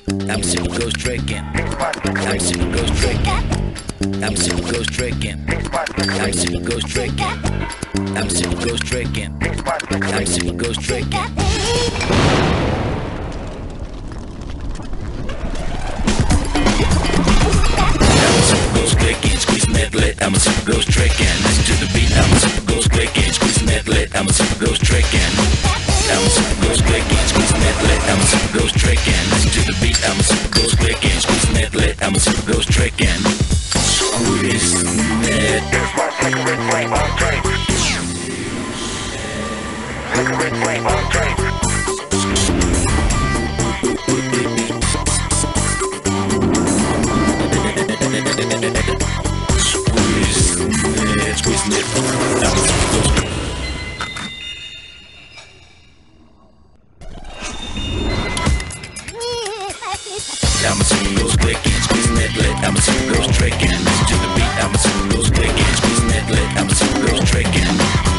I'm super ghost tricking. I'm super ghost tricking. I'm super ghost tricking. I'm super ghost tricking. I'm super ghost tricking. I'm super ghost tricking. I'm a super ghost trickin'. Listen to the beat, I'm a super ghost clickin'. Squeezing that lit, I'm a super ghost trickin'. I'm a super ghost clickin'. Squeezing that lit, I'm a super ghost trickin'. Listen to the beat, I'm a super ghost clickin'. Squeezing that lit, I'm a super ghost trickin'. Squeezing that. Here's my cigarette flame on drink. Cigarette flame on drink. I'm a super ghost clickin', squeezing that lit, I'm a super ghost trickin'. Listen to the beat, I'm a super ghost clickin', squeezing that lit, I'm a super ghost trickin'.